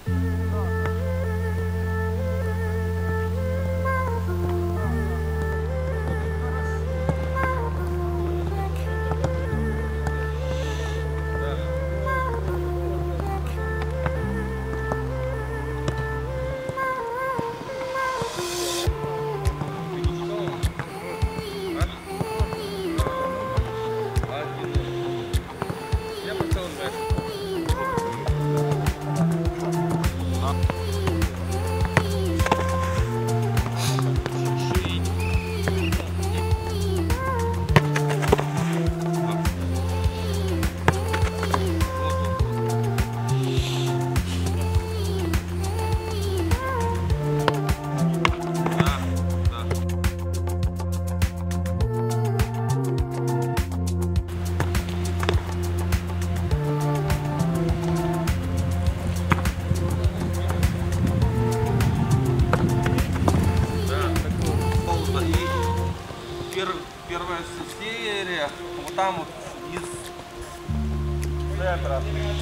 Первая серия, вот там вот из центра,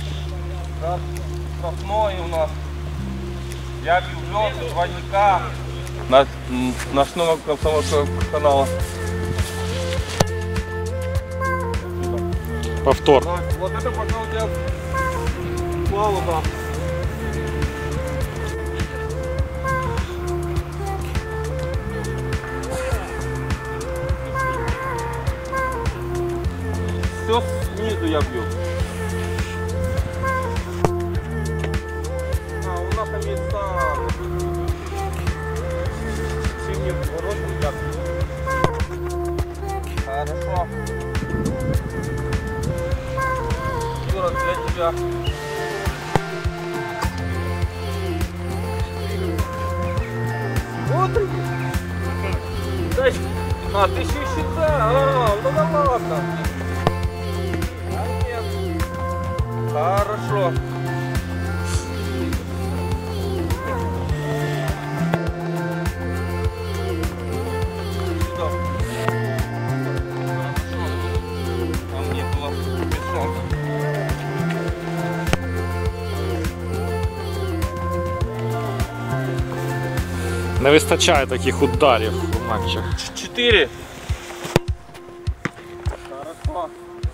штрафной у нас. Я влюблен в двойника ночного комсомольского канала. Повтор. Вот это пока у тебя палуба. Все снизу я бью. У нас там есть синий воротник. Хорошо. Юра, для тебя. Вот. Дай. Ты еще считай. Ну да ладно. Хорошо. Сюда. Там не было песок. Не вистачає таких ударів у матчах. 4. Хорошо.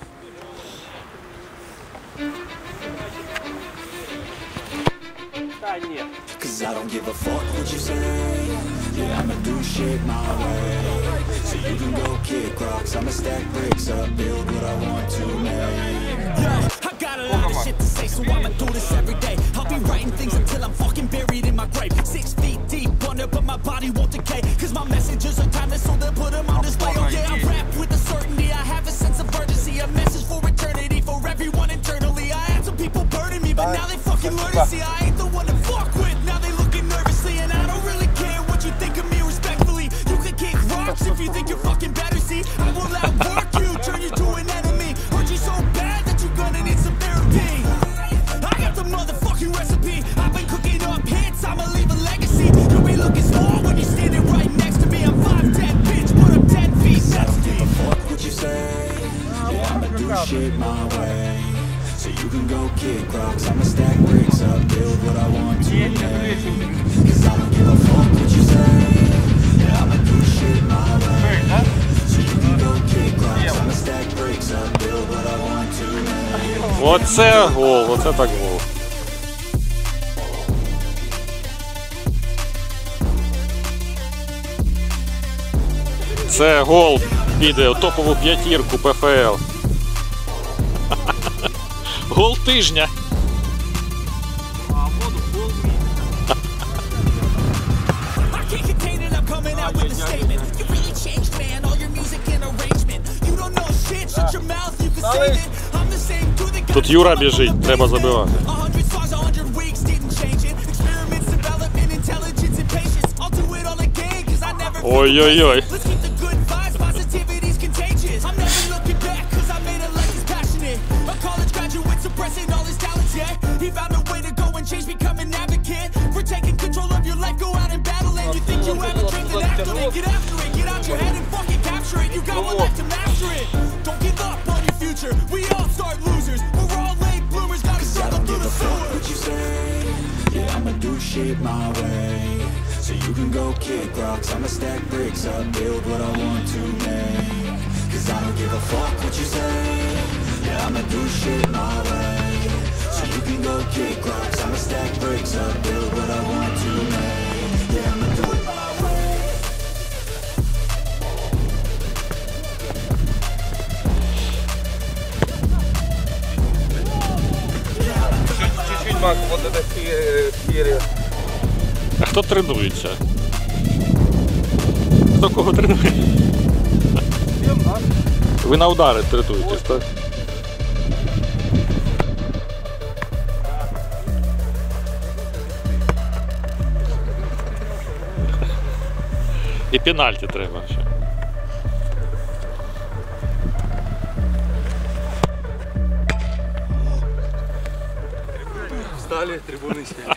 Cause I don't give a fuck what you say. Yeah, I'ma do shit my way. So you can go kick rocks, I'ma stack bricks up, build what I want to make. Yeah, I got a lot of shit to say, so I'ma do this every day. I'll be writing things until I'm fucking buried in my grave. 6 feet deep under, but my body won't decay. Cause my messages are timeless, so they'll put them on display. Oh yeah, I rap with a certainty, I have a sense of urgency. A message for eternity, for everyone internally. I had some people burning me, but now they fucking learn to see I ain't the one to fuck with. Now they looking nervously, and I don't really care what you think of me respectfully. You can kick rocks if you think you're fucking better, see. I will outwork you, turn you to an enemy. Hurt you so bad that you're gonna need some therapy. I got the motherfucking recipe. I've been cooking up hits, I'ma leave a legacy. You'll be looking small when you're standing right next to me. I'm 5'10", bitch, but I'm 10 feet next to me. Fuck what you say. Yeah, I'ma do shit my way. So you can go kick rocks, I'ma stack bricks up, build what I want to make. Cause I don't give a fuck what you say. Yeah, I'ma do shit my way. So you can go kick rocks, I'ma stack bricks up, build what I want to make. Оце гол, оце так гол. Це гол піде у топову п'ятірку ПФЛ. Гол тижня. Тут Юра біжить, треба забивати. Ой-ой-ой. Get after it, get out your head and fucking capture it. You got one life to master it. Don't give up on your future. We all start losers. We're all late bloomers, gotta struggle through the sewer. What you say? Yeah, shit my way. So you can go kick rocks, I'ma stack bricks up, build what I want to make. Cause I don't give a fuck what you say. Yeah, I'ma do shit my way. So you can go kick rocks, I'ma stack bricks up, build what I want to make. Yeah, I'ma do it my way. Чуть-чуть, Макс, вот эта серия. А хто тренується? Хто кого тренує? Ви на удари тренуєтесь, так? І пенальті треба ще. Встали, трибуны сели.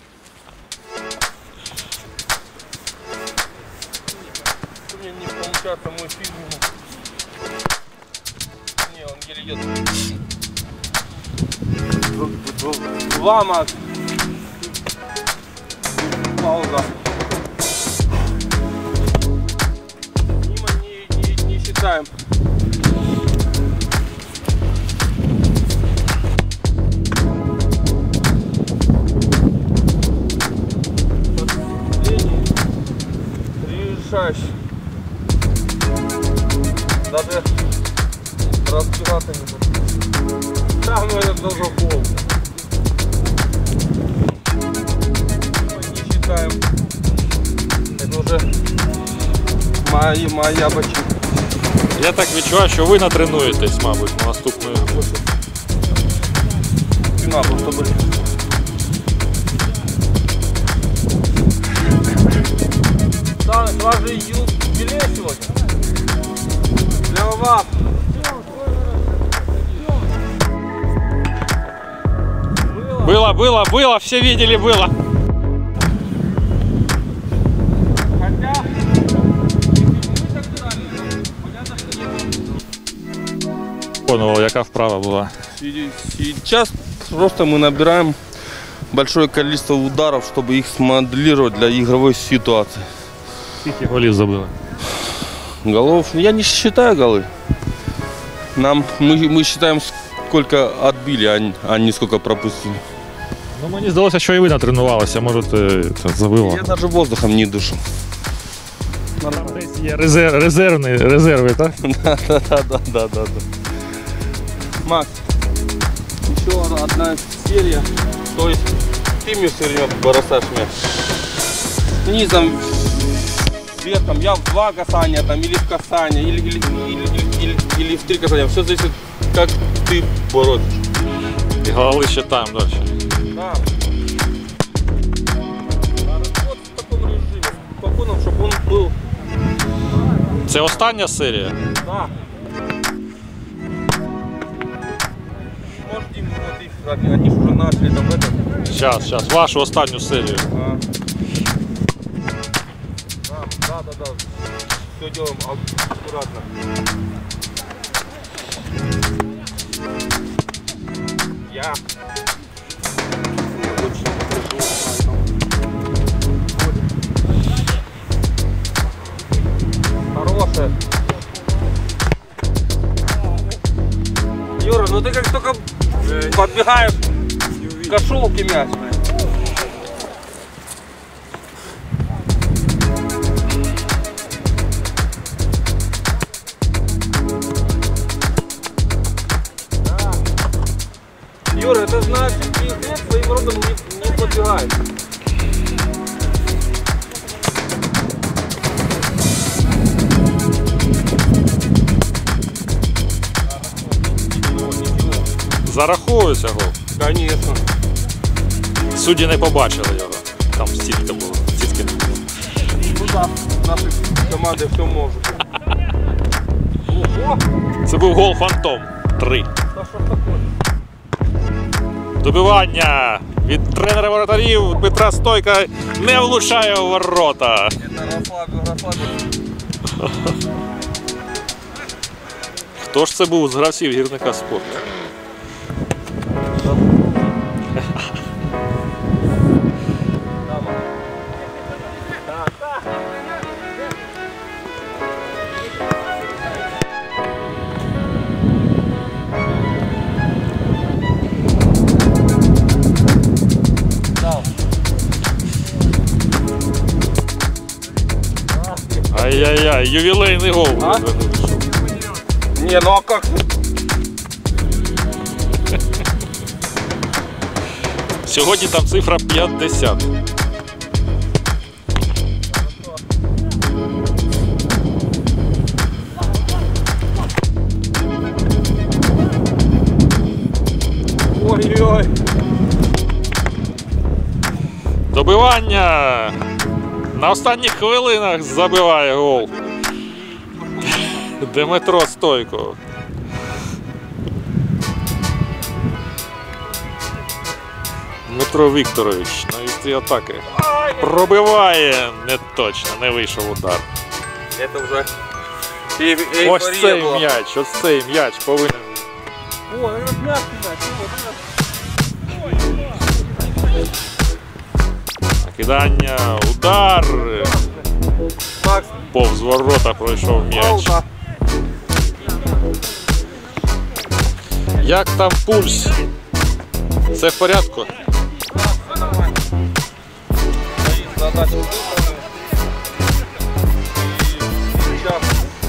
Мне не получается мой фильм. Не, он еле едет. Два, Макс. Пауза. Мимо не считаем. Решающий. Даже разбираться не буду. Там это тоже гол. Не считаем. Это уже моя бочина. Я так відчуваю, що ви натренуєтесь, мабуть, на наступну. Спина просто, блин. Саныч, у вас же юбилей сегодня. Для вас. Было, все видели, было. Хотя, Понял, яка вправа була. сейчас просто мы набираем большое количество ударов, чтобы их смоделировать для игровой ситуации. Скільки голів забили? Голов, я не считаю голы. Мы считаем, сколько отбили, а не сколько пропустили. Ну, мені здалося, що і ви натренувалися, може це забило. Я даже воздухом не дышу. Там десь є резерви, так? Да. Макс, еще одна серия. То есть ты мне все время бросаешь мяч. Низом, верхом, я в 2 касания там, или в касание, или в 3 касания. Все зависит, как ты боротишь. І голи ще там далі. Да. Вот в таком режиме, спокойно, чтобы он был. Це остання серія? Да. Может, Дим, вот их, они же уже начали там это. Зараз, вашу останню серію. Да. Все делаем аккуратно. Я. Хорошая. Юра, ну ты как только подбегаешь к кошелке мяч. Юра, это значит, ты своим родом не подбегаешь. Зараховується гол. Конечно. Судді не побачили його. Там сітка була. Сітки не було. Ну да, наши команды все может. Ого! Це був гол Фантом. 3. Да что такое? Добивання від тренера воротарів Дмитра Стойка не влучає у ворота. Это расслабил. Хто ж це був з гравців гірника спорту? Ай-яй-яй, ювілейний гол. А? Не, ну а как? Сьогодні там цифра 50. Ой-ой. Добивання! На останніх хвилинах забиває гол. Дмитро Стойко. Дмитро Вікторович на вістрі атаки. Пробиває. Не точно, не вийшов удар. Это уже Ось цей была. м'яч, ось цей м'яч повинен. О, это мягкий мяч. Кидання, удар. Макс, Повз ворота пройшов м'яч. пауза. Як там пульс? Все в порядку? Задача выполнена. И сейчас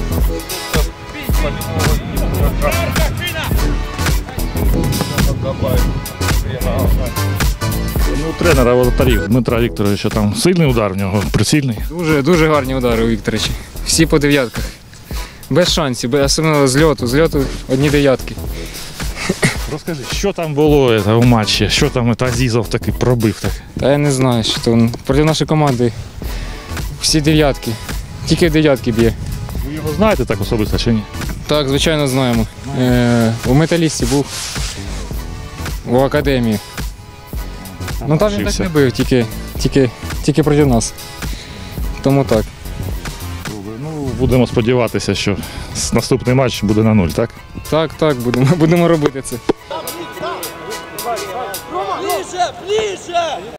У тренера воротарів Дмитра Вікторовича там сильний удар в нього, прицільний. Дуже гарні удари у Вікторовича. Всі по дев'ятках. Без шансів, особливо з льоту одні дев'ятки. Розкажи, що там було у матчі, що там Азізов таки пробив так. Та я не знаю, що то проти нашої команди всі дев'ятки. Тільки дев'ятки б'є. Ви його знаєте так особисто чи ні? Так, звичайно, знаємо. У металісті був у академії. Ну там він так Вчився. не бив, тільки проти нас. Тому так. Ну, будемо сподіватися, що наступний матч буде на 0, так? Так, будемо робити це.